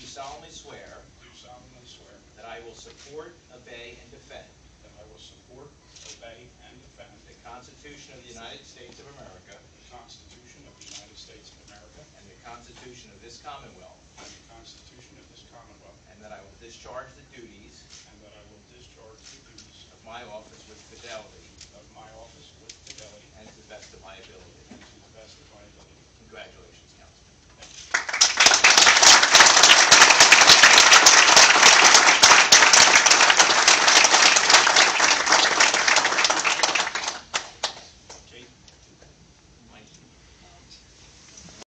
solemnly swear do solemnly swear that I will support, obey, and defend that I will support, obey, and defend the Constitution of the United States of America the Constitution of the United States of America and the Constitution of this Commonwealth, and the Constitution of this Commonwealth, and that I will discharge the duties and that I will discharge the duties of my office with fidelity of my office with fidelity and to the best of my ability.